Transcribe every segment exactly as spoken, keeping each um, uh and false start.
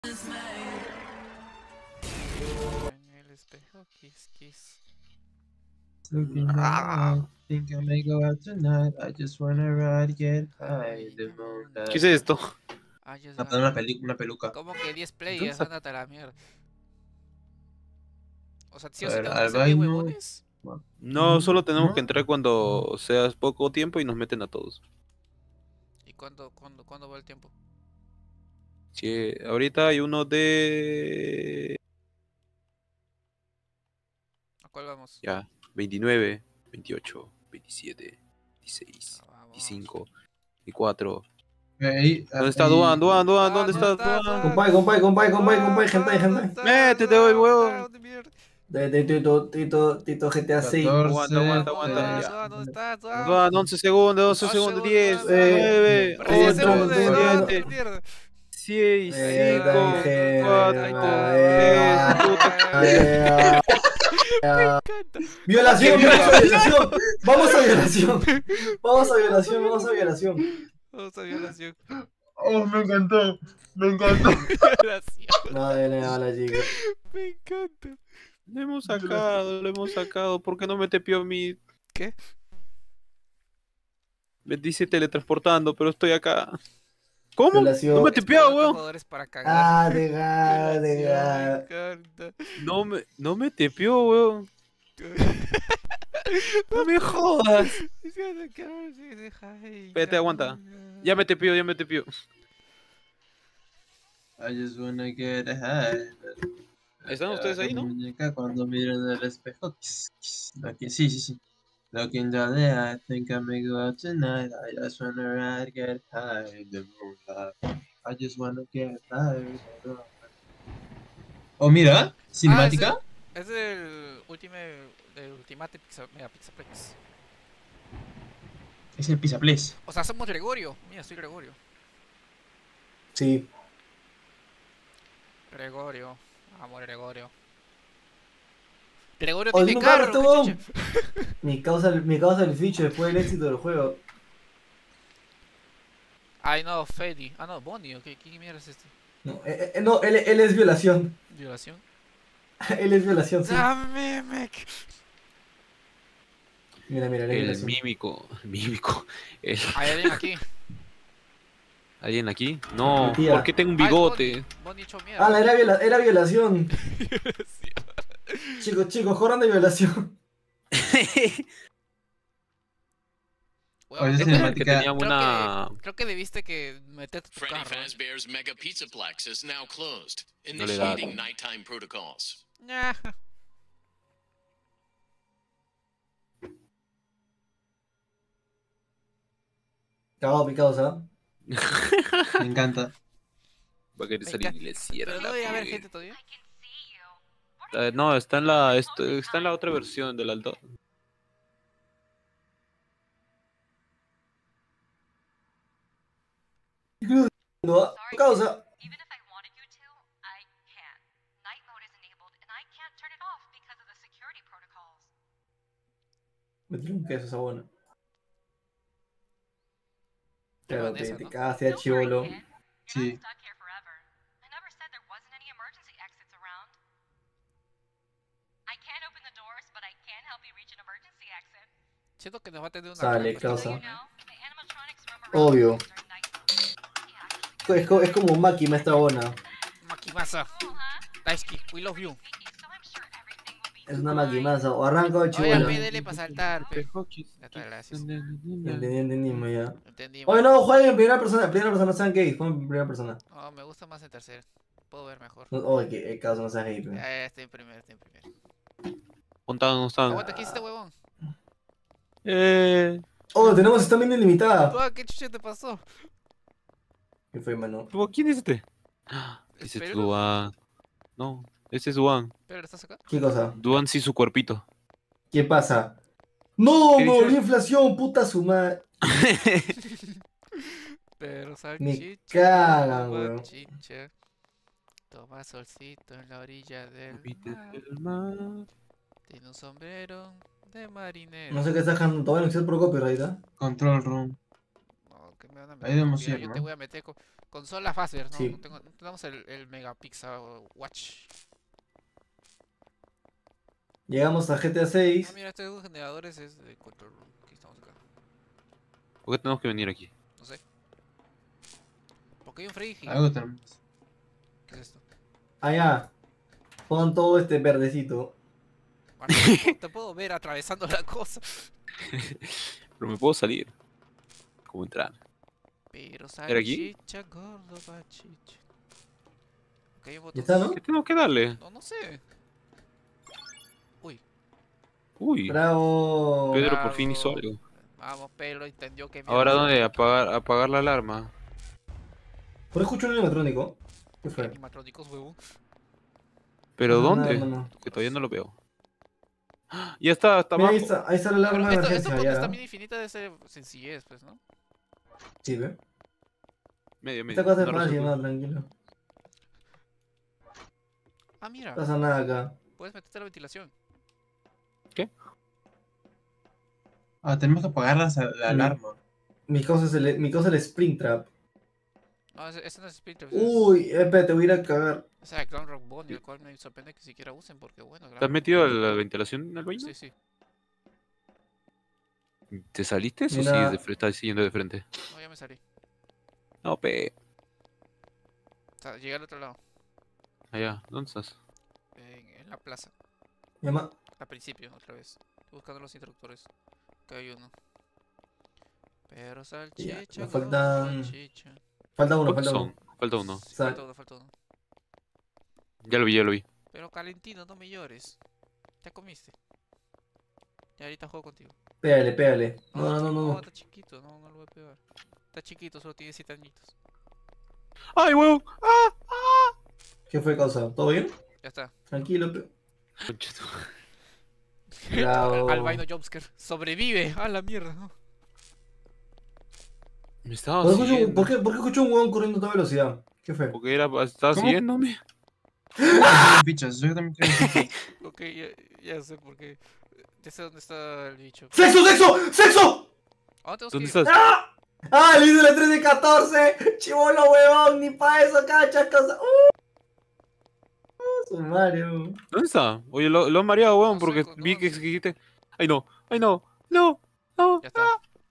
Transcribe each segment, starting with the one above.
En el espejo, kiss, kiss. Looking Ah. at, think I may go out tonight. I just wanna ride, get high. The moon ¿Qué es esto? Ah, just Una, wanna- una, peli- una peluca. ¿Cómo que diez ¿Dónde players? está? Ándate a la mierda. O sea, ¿sí A o sí ver, tenemos que ser bien Albaino. huevones? No, solo tenemos ¿No? que entrar cuando seas poco tiempo y nos meten a todos. ¿Y cuándo, cuándo, cuándo va el tiempo? Sí, ahorita hay uno de... ¿A cuál vamos? Ya, veintinueve, veintiocho, veintisiete, veintiséis, Ah, vamos. veinticinco, veinticuatro. Ahí, ¿Dónde está ahí. Duan? Duan, Duan, Ah, ¿dónde está estás, Duan? Compay, compay, compay, compay, Ah, compay, gente, ah, gente. estás, Métete, voy, ah, huevón. ah, de mierda. De, de Tito, Tito, Tito G T A seis. Aguanta, aguanta, Vamos, aguanta, Duan, ya. Duan, ¿dónde estás, Duan? Duan, once segundos, doce once segundos, segundos, diez, Duan, eh, nueve, Pero diez ocho, segundos, nueve, Duan, no. de mierda. seis, Eh, cinco, Duan, dije, cuatro, ahí está, eh, tres, Duan. eh, Me encanta. Violación, vamos a violación. Vamos a violación. Vamos a violación, vamos a violación. Vamos a violación. Oh, me encantó. Me encantó. Violación. No, de nada, la chica. Me encanta. Lo hemos sacado, lo hemos sacado. ¿Por qué no me tepió a mí? ¿Qué? Me dice teletransportando, pero estoy acá. ¿Cómo? Violación. No me tepió, weón. Jugadores para cagar. Ah, deja, Violación, deja. Me encanta. No me, no me tepió, weón. No me jodas. Espérate, aguanta. Ya me tepió, ya me tepió. I just wanna get high. ¿Están ustedes ahí, no? Muñeca cuando miran en el espejo. Kiss, kiss. Looking- Sí, sí, sí. Looking down there, I think I may go out tonight. I just wanna ride, get high. The moonlight. I just wanna get high. Oh, mira, cinemática. Es el Ultimate, el Ultimate Pizza, mira, Pizzaplex. Es el Pizza Place. O sea, somos Gregorio. Mira, soy Gregorio. Sí. Gregorio. Amor, Gregorio. Gregorio Oye, tiene un carro, carro. este ¿qué huevón. chucha? Mi causa, mi causa el ficho después del éxito del juego. Ay, no, Freddy. Ah, no, Bonnie. ¿Qué, qué mierda es este? No, eh, eh, no él, él es violación. Violación. Él es violación, sí. Dame, mec. Mira, mira, él es El violación. mímico. El mímico. El- Hay alguien aquí. ¿Alguien aquí? No, Mi tía. ¿por qué tengo un Ah, es bigote? Bonnie. Bonnie hecho mierda. Ah, la era, viola, era violación. Violación. Chicos, chicos, corran de violación. Huevón, Oye, esa creo, que, que cinemática. teníamos creo una... que- creo que debiste que meterte tu Freddy carro. Fazbear's Mega Pizzaplex is now closed. No le da. Initiating nighttime protocols. Ña. Cagado mi causa. Me encanta. Va a querer Me salir encanta. y le cierra Pero la no voy a ver puerta. gente todavía. Eh, no, está en la esto- está en la otra versión del Aldo. No, causa. Even if I wanted you to, I can't. Night mode is enabled, and I can't turn it off because of the security protocols. Me tiró un queso esa buena. Pero Claro, en te, esa, te ¿no? cagaste a Don't worry, chivolo. kid. You're Sí. not stuck here forever. I never said there wasn't any emergency exits around. I can't open the doors, but I can help you reach an emergency exit. Siento que nos va a tener una Sale, trampa esta causa. You huevona, know, ¿eh? the animatronics roam around Obvio. during night mode. Yeah, actually. Es, co- es como máquina esta buena. Makimasa. Cool, huh? Daisuke, we love you. So I'm sure everything will be Es una fine. maquinaza. O arranca o Oye, chivolo. pídele para saltar, pe. Muchas gracias. Entendí, entendimos ya. Entendimos. Oye, no, jueguen en primera persona. En primera persona no sean gays. Jueguen en primera persona. No, me gusta más en tercero. Puedo ver mejor. No, oye, que el caso no sean gays. pe. Ya, ya, estoy en primero, estoy en primero. ¿Dónde están? ¿Dónde están? Aguanta, ¿qué hiciste, huevón? Eh, Oh, tenemos estamina ilimitada. ¿Tú a qué chucha te pasó? ¿Qué fue, mano? ¿tú- ¿quién es este? Ese es ¿Espero? Duan. No, ese es Duan. ¿Pero estás acá? ¿Qué cosa? Duan sí su cuerpito. ¿Qué pasa? ¡No! ¿Qué ¡Me dices? volvió inflación! ¡Puta su madre! Pero Me salchicha. cagan, toma weón. chicha, toma solcito en la orilla del Viste mar. el mar. Tiene un sombrero de marinero. No sé qué está dejando. Todavía no existe por copyright, ¿ah? Control room. No, que me van a Ahí meter. debemos Mira, ir, yo ¿no? te voy a meter con consola Faster, ¿no? Sí. No, tengo, no tenemos el, el Megapixel Watch. Llegamos a G T A Ah, seis. mira, estos generadores es de control room. Aquí estamos acá. ¿Por qué tenemos que venir aquí? No sé. Porque hay un Freddy gigante. Algo tenemos. ¿Qué es esto? Allá. Pon todo este verdecito. Martín, te, puedo, te puedo ver atravesando la cosa. Pero me puedo salir. ¿Cómo entrar? Pero ¿Era aquí? salchicha, gordo, bachicha. Ok, hay botones. ¿Ya está, no? ¿Qué tengo que darle? No, no sé. Uy. Uy, Bravo. Pedro por fin hizo bravo. algo. Vamos, Pedro entendió que... Ahora, mierda ¿dónde? Apagar, apagar la alarma. ¿Por qué escucho un animatrónico? ¿Qué son fue? animatrónicos, huevo. ¿Pero Ah, dónde? nada, mano. Que todavía no lo veo. ¡Ah! Ya está, está Mira, ahí abajo. está, ahí está la Pero alarma de esto, esto emergencia. con Ya. esta mini infinita de ser sencillez, pues, ¿no? Sí, ¿ve? Medio, medio. Esta cosa es No fácil, resuelvo. no, tranquilo. Ah, mira. No pasa nada acá. Puedes meterte la ventilación. Ah, tenemos que apagar la, la Mm. alarma. Mi cosa es el, mi cosa es el Springtrap. No, ese, ese no es Splinter. Uy, espérate, voy a ir a cagar. O sea, Ground Rock Bond, el cual me sorprende que siquiera usen porque, bueno, ¿Te has Ground- metido a la ventilación al baño? Sí, sí. ¿Te saliste o Mira. sigues de frente? Estás siguiendo de frente. No, ya me salí. No, pe. O sea, llegué al otro lado. Allá, ¿dónde estás? En, en la plaza. Llama. Al principio, otra vez. Estoy buscando los interruptores. Que hay uno. Pero salchicha, me gordo, faltan- salchicha. Falta uno, ¿Cuántos falta uno. son? Falta uno. Sí, Sal- falta uno, falta uno. Ya lo vi, ya lo vi. Pero Calentino, no me llores. Ya comiste. Ya ahorita juego contigo. Pégale, pégale. No, no, no, no. no. está chiquito, no, no lo voy a pegar. Está chiquito, solo tiene siete añitos. ¡Ay, huevo! ¡Ah! ¡Ah! ¿Qué fue causa? ¿Todo bien? Ya está. Tranquilo, pe. Concha tu- Bravo. Albino Jumpscare. Sobrevive. A la mierda, ¿no? Me estaba ¿Por qué, escucho, siguiendo. ¿por, qué, ¿Por qué escucho un huevón corriendo a toda velocidad? ¿Qué fue? Porque era, estaba ¿Cómo? siguiéndome. Quiero fichas, yo también quiero fichas. Ok, ya, ya sé por qué. Ya sé dónde está el bicho. ¡Sexo, sexo! ¡Sexo! ¿A dónde tenemos ¿Dónde que ir? estás? ¡Ah! ¡Ah! Le hice la tres de catorce. Chivolo, huevón. Ni pa' eso, cacha, cosa. ¡Uh! ¡Uh! Su Mario. ¿Dónde está? Oye, lo, lo han mareado, weón, No sé, porque co- no, vi que no sé. dijiste. ¡Ay, no! ¡Ay, no! ¡No! ¡No! Ya está.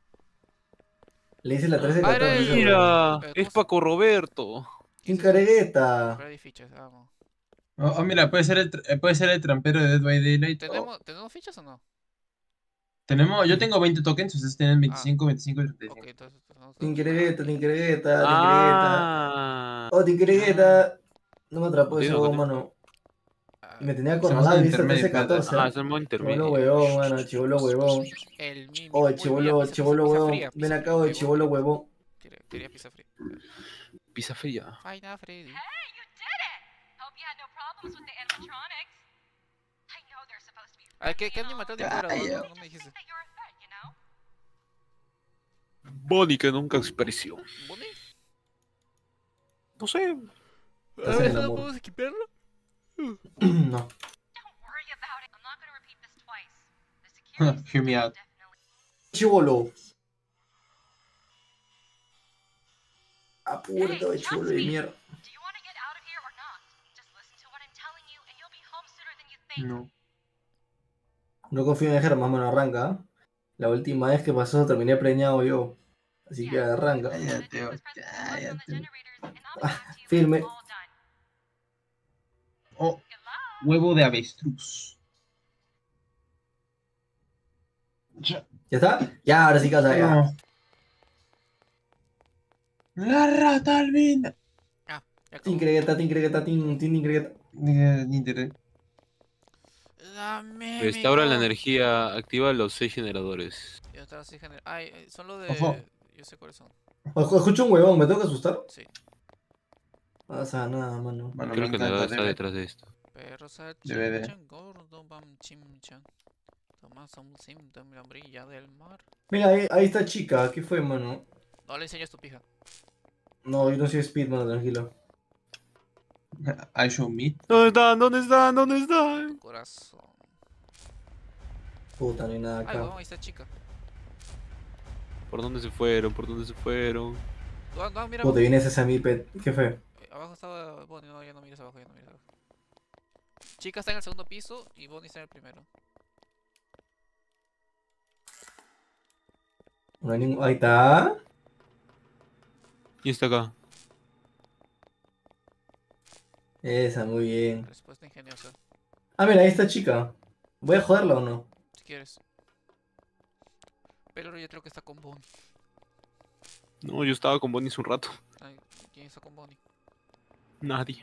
Le hice la tres de Ah, era catorce. el- huevón. ¡Mira! Pero Es ¿cómo se- Paco Roberto. ¡Qué caregueta! Freddy Fichas, vamos. Oh, oh, mira, puede ser, el, tra- eh, puede ser el trampero de Dead by Daylight. o- ¿Tenemos, ¿Tenemos fichas o no? tenemos, yo tengo veinte tokens, ustedes tienen veinticinco, veinticinco y treinta y Ok, cinco. entonces tenemos. Tinqueregueta, tinqueregueta, tinqueregueta. Ah. Oh, tinqueregueta. No me atrapó ese Contigo, huevón, contigo. mano. Ah, Me tenía Estamos acomodado en y hice intermedio, trece catorce. Ah, es el modo Chivolo intermedio. huevón, mano, chivolo huevón. El mimi. Oh, Uy, chivolo, mira, pizza- chivolo pizza huevón. fría, Ven pizza acá, fría, oh, huevón. chivolo huevón. Quería, quería pizza fría. Pizza fría. Faina Freddy. Hey, you did it! Hope you had no problems with the animatronics. I know they're supposed to be A ver, ¿qué, friendly qué and all, animatrónico but era? Ay, No, yo. no, no me I dijiste. think that you're a threat, you know? Bonnie que nunca apareció. ¿Bonnie? No sé. Estás A en ver, el ¿no amor. podemos equiparlo? No. Don't worry about it. I'm not gonna repeat this twice. The security Hear me system out. definitely. Chivolo. Apúrate, Hey, oh, chivolo de Chucksy. mierda. Do you want to get out of here or not? Just listen to what I'm telling you, and you'll be home sooner than you think. No. No confío en Germán, mano, arranca. ¿ah? La última vez que pasó terminé preñado yo. Así que arranca. Cállate, oh, Let's press the button on the cállate. generators, and I'll be Ah, back to you when firme. it's all done. Oh, Good luck. huevo de avestruz. Ya. ¿Ya está? Ya, ahora sí casa, ya. No. La rata albina. Ya acabó. Tinqueregueta, tinqueregueta, tin, tin, tinqueregueta. Eh, ni internet. Dame Restaura mi la go- energía. Activa los seis generadores. Ya está, sí, gener- Ay, eh, son los de. Ojo. Yo sé cuáles son. Ojo, escucho un huevón, ¿me tengo que asustar? Sí. No pasa nada, mano. Bueno, Creo me que encanta, nada está debe. detrás de esto. Perro D V D. salchicha, gordo, bam, chimchan. Tomás un síntoma la brilla del mar. Mira, ahí, ahí está chica. ¿Qué fue, mano? No le enseñes tu pija. No, yo no soy Speed, mano, tranquilo. I show meat. ¿Dónde están? ¿Dónde están? ¿Dónde están? Corazón. Puta, no hay nada Ay, acá. weón, ahí está chica. ¿Por dónde se fueron? ¿Por dónde se fueron? Duan, Duan, mira ¿Cómo te abajo. vienes ese a mi pet? ¿Qué fue? Eh, Abajo estaba Bonnie, no, ya no mires abajo, ya no mires abajo. Chica está en el segundo piso y Bonnie está en el primero. No hay ningún... Ahí está. ¿Quién está acá? Esa, muy bien. Respuesta ingeniosa, Ah, mira, ahí está chica. ¿Voy a joderla o no? si quieres. Pero yo creo que está con Bonnie. No, yo estaba con Bonnie hace un rato. Ay, ¿quién está con Bonnie? Nadie.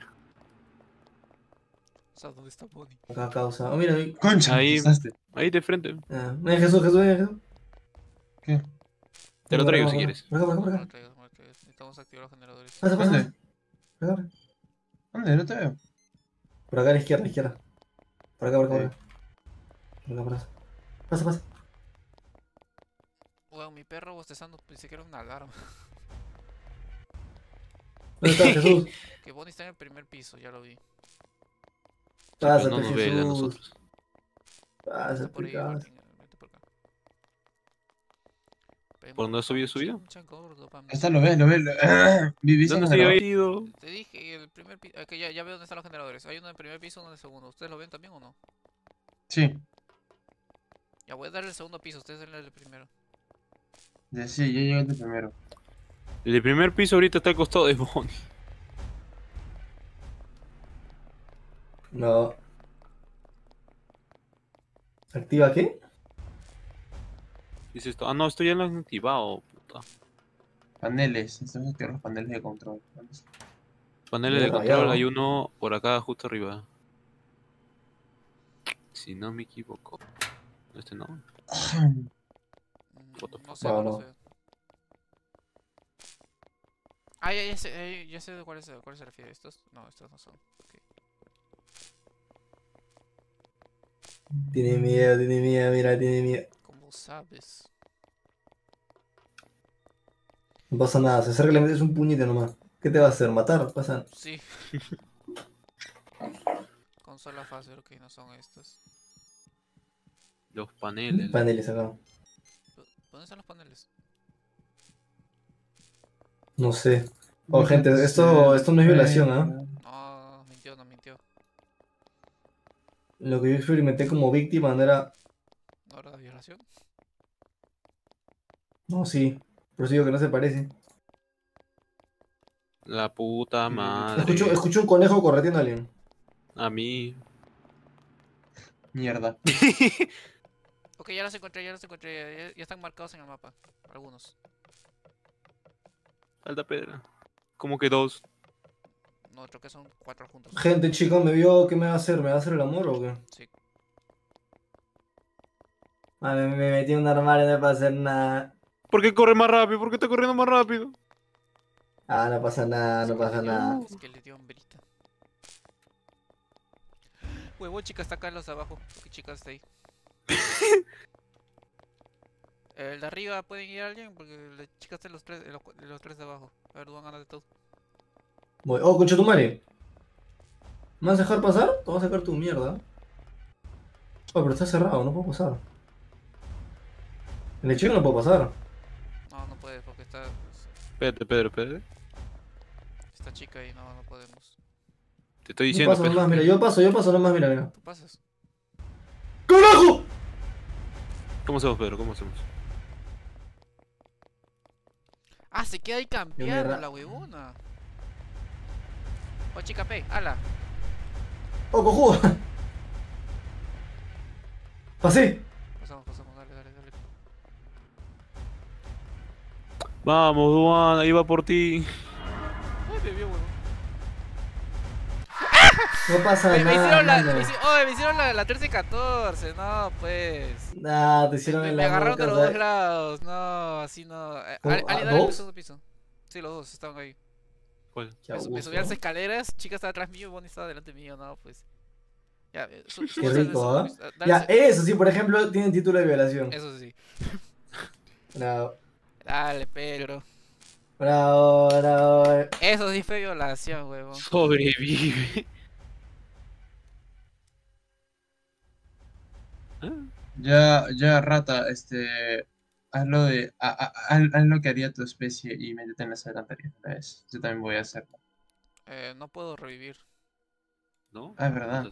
O sea, ¿dónde está Bonnie? Acá causa. Oh, mira, ahí. Concha, Ahí. me pasaste. Ahí de frente. Ah, ven, Jesús, Jesús, ven, Jesús. ¿Qué? Te lo Por acá, traigo por si acá, quieres. Por acá, por acá, por No acá. lo traigas, no lo traigas. Necesitamos activar los generadores. Pasa, pasa, ¿Dónde? pasa. Por acá, ¿Dónde? No te veo. por acá a la izquierda, a la izquierda. Por acá, por acá, por Sí. acá. Por acá, por acá. Pasa, pasa. Bueno, mi perro bostezando pensé que era una alarma. ¿Dónde está Jesús? Que Bonnie está en el primer piso, ya lo vi. Pero Pásate, no nos ve a Jesús. nosotros. Está Pásate, por ahí, pásate. Martín, vete por acá. ¿Por dónde ha subido su vida? Chincha gordo, pam. Está, lo ves, lo ves. Lo... Vivís en ¿Dónde el se había grabador. ido? Te dije, el primer piso. Que ya, ya veo dónde están los generadores. Hay uno en el primer piso, uno en el segundo. ¿Ustedes lo ven también o no? Sí. Ya voy a darle el segundo piso, ustedes denle el primero. Ya, sí, yo llegué de primero. El primer piso ahorita está al costado de Bonnie. No. ¿Activa qué? ¿Qué es esto? Ah, no, esto ya lo han activado, puta. Paneles. Estos que los paneles de control. Paneles de Bien control, rayado. hay uno por acá justo arriba. Si no me equivoco. Este no. Mm, Foto. no sé, No, no lo no. sé. Ah, ya, ya sé, eh, ya sé de cuáles cuál se refiere. ¿Estos? No, estos no son. Ok. Tiene miedo, tiene miedo, mira, tiene miedo. ¿Cómo sabes? No pasa nada, se acerca y le metes un puñete nomás. ¿Qué te va a hacer? ¿Matar? Pasa. Sí. Consola fácil, ok, no son estos. Los paneles. Paneles acá. ¿Dónde están los paneles? No sé. Oh, gente, esto, esto no es violación, ¿ah? No, mintió, no mintió. Lo que yo experimenté como víctima no era. ¿No era de violación? No, sí. Por eso digo que no se parece. La puta madre. Escucho, escucho un conejo correteando a alguien. A mí. Mierda. Ok, ya los encontré, ya los encontré. Ya, ya están marcados en el mapa. Algunos. Alta pedra. ¿Cómo que dos? No, creo que son cuatro juntos. Gente, chicos, me vio. ¿Qué me va a hacer? ¿Me va a hacer el amor o qué? Sí. Ah, me, me metí en un armario, no pasa hacer nada. ¿Por qué corre más rápido? ¿Por qué está corriendo más rápido? Ah, no pasa nada, Es no que pasa le dio- nada. Es que le dio hambrita. Huevo, chica, está acá en los de abajo. ¿Qué chica está ahí? El de arriba pueden ir a alguien porque la chica está en los tres, en los, cu- en los tres de abajo. A ver, Duan, gana de todo. Voy. Oh, concha tu madre. ¿Me vas a dejar pasar? Te vas a sacar tu mierda. Oh, pero está cerrado, no puedo pasar. En el chico no puedo pasar. No, no puedes porque está Espérate, Pedro, espérate. esta chica ahí, no, no podemos. Te estoy Yo diciendo, paso Pedro. nomás, mira, yo paso, yo paso nomás, mira, mira. ¿Tú pasas? ¡Carajo! ¿Cómo hacemos, Pedro? ¿Cómo hacemos? Ah, se queda ahí cambiando ra- la huevona. Oh, chica P, ala. ¡Oh, cojudo! Pasé. Pasamos, pasamos, dale, dale, dale. Vamos, Duan, ahí va por ti. Ay, me vio, huevón. No pasa Me, me nada. hicieron la, mano. me, hici- oh, me hicieron la, la trece catorce, no, pues. Nah, te hicieron Me, el me amor, agarraron de los causa. dos lados, no, así no. Eh, ¿Cómo? Ali- Ali, ¿Ah, dale en el dos? segundo piso. Sí, los dos estaban ahí. ¿Cuál? Qué Me, su- me abuso. subí a las escaleras, chica estaba atrás mío y Bonnie estaba delante mío, no, pues. Ya, eh, su- Qué súbanse al rico, segundo ¿ah? piso, ah, dale Ya, se- eso sí, por ejemplo, tienen título de violación. Eso sí. Bravo, Dale, Pedro. bravo, bravo. Eso sí fue violación, huevón. Sobrevive. ¿Ah? Ya, ya, rata, este. hazlo de, ha- ha- haz, haz lo que haría tu especie y métete en las alcantarillas. ¿Ves? Yo también voy a hacerlo. Eh, no puedo revivir. ¿No? Ah, es verdad.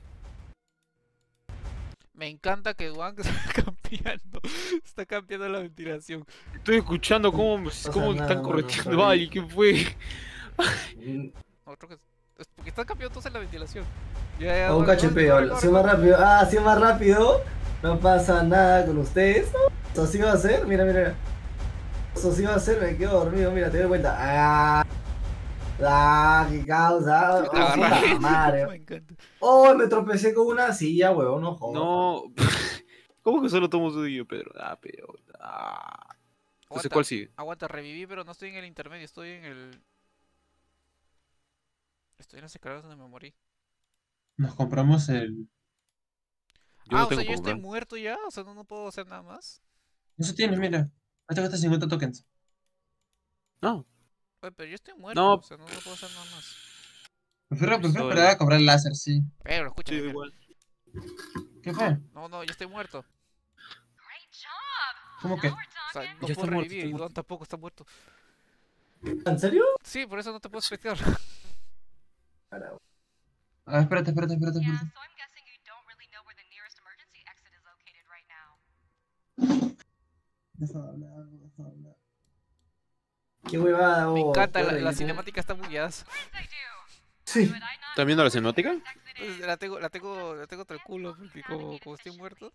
Me encanta que Duan está cambiando. Está cambiando la ventilación. Estoy escuchando cómo, pasa cómo nada, están mano, correteando sorry. a alguien. ¿Quién fue? Mm, Otro que. Es porque están cambiando entonces la ventilación. Ya, ya, A un corre, K H P, corre, hola. corre, Soy corre. más rápido. Ah, sí, más rápido. No pasa nada con ustedes. Eso sí va a ser. Mira, mira. Eso sí va a ser. Me quedo dormido. Mira, te doy cuenta. Ah, ah, qué causa. Te Oh, agarré. puta madre. Me encanta. Oh, me tropecé con una silla, huevón. No jodas. No. ¿Cómo que solo tomo su día, Pedro? Ah, Pedro. Ah. Entonces, Aguanta, ¿cuál sigue? aguanta, reviví, pero no estoy en el intermedio, estoy en el. Estoy en las escaleras donde me morí. Nos compramos el... Yo ah, no o tengo sea, yo para estoy comprar. muerto ya, o sea, no, no puedo hacer nada más. Eso tienes, mira. Ahí te gastas cincuenta tokens. No. Oye, pero yo estoy muerto, No. o sea, no, no puedo hacer nada más. Prefiero, prefiero Soy- esperar a comprar el láser, sí. Pero, escúchame, Sí, mira. igual. ¿Qué fue? No, no, yo estoy muerto. Great job. ¿Cómo que? Now we're O sea, talking. no Ya puedo está muerto, revivir está y Duan muerto. tampoco está muerto. ¿En serio? Sí, por eso no te puedo especiar. Para- Ah, espérate, espérate, espérate, Yeah, espérate. so I'm guessing you don't really know where the nearest emergency exit is located right now. Deja de hablar, deja de hablar. Qué huevada, Me oh, encanta, la, corre, la YouTube. cinemática está bugueadas. Of course I do. Sí. Would I not ¿Están viendo la know where the cinemática? nearest exit Pues, is? la tengo, la tengo, la tengo entre el culo, porque como, como estoy muerto.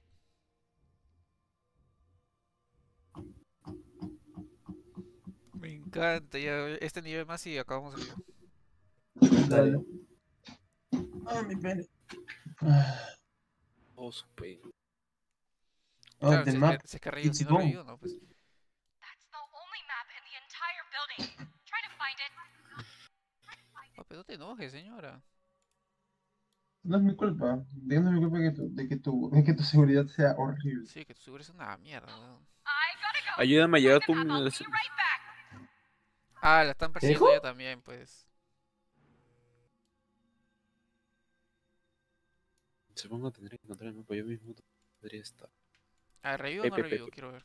Me encanta, ya este nivel más y acabamos el video. Dale. Ah, mi pene. Ah, Oh, su pene. oh, Claro, the si, es map. que, si es que revivo, It's si no gone. revivo, no, pues. That's the only map in the entire building. Try to find it. Oh, pero no te enojes, señora. No es mi culpa. No es mi culpa que tu, de, que tu, de que tu seguridad sea horrible. Sí, que tu seguro es una mierda, weón. I gotta go. Ayúdame a llegar tu... I'll be right back. Ah, la están persiguiendo dijo? ya también, pues. Supongo que tendré que encontrar el mapa yo mismo. Podría estar. Ah, revivo o no Pepe, revivo, Pepe. quiero ver.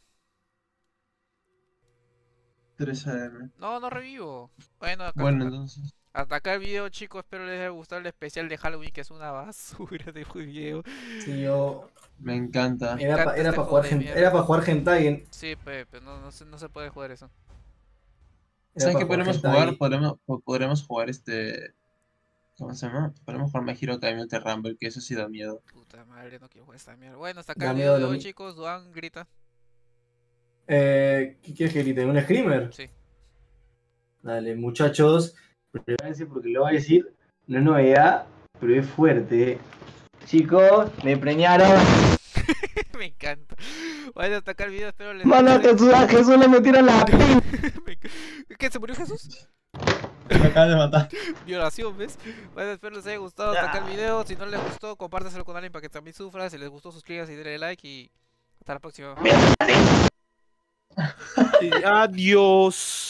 tres A M. No, no revivo. Bueno, acá, Bueno, acá- entonces. hasta acá el video, chicos. Espero les haya gustado el especial de Halloween, que es una basura de video. Sí, yo. Me encanta. Era, encanta pa- era este para juego jugar, de gen- mierda. era pa' jugar hentai. Sí, Pepe, no, no, se, no se puede jugar eso. Era ¿Sabes pa' qué podremos hentai. jugar? Podremos, po- podremos jugar este. ¿Cómo se llama? Podremos jugar My Hero Academia de Rumble, que eso sí da miedo. Puta madre, no quiero jugar esta mierda. Bueno, hasta acá Da el miedo video de lo hoy, mi- chicos. Duan grita. Eh, ¿Qué quieres que grite? ¿Un screamer? Sí. Dale, muchachos. Prepárense porque lo voy a decir. No es novedad, pero es fuerte. Chicos, me preñaron. Me encanta. Bueno, hasta acá el video. Espero les Mano, a guste. Jesús, a Jesús le metieron la pin. Me enc- ¿Qué? ¿Se murió Jesús? Me acaban de matar. Violación, ¿ves? Bueno, espero les haya gustado hasta acá el video. Si no les gustó, compártaselo con alguien para que también sufra. Si les gustó, suscríbanse y denle like. Y hasta la próxima. Adiós.